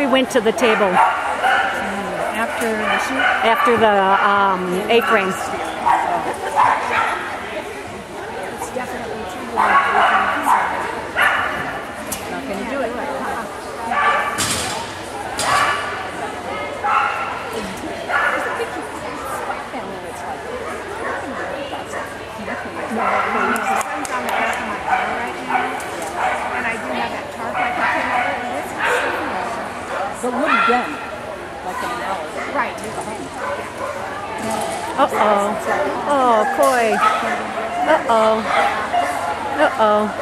we went to the table. After the shoot? After the A-frame. It's definitely too long. Not going to do it. The sun's on the back of my car right now, and I do have that tarp I can put over it, and it's stuffy. But we'll be done, like in an hour. Right. Uh-oh. Oh, Coy. Uh-oh. Uh-oh.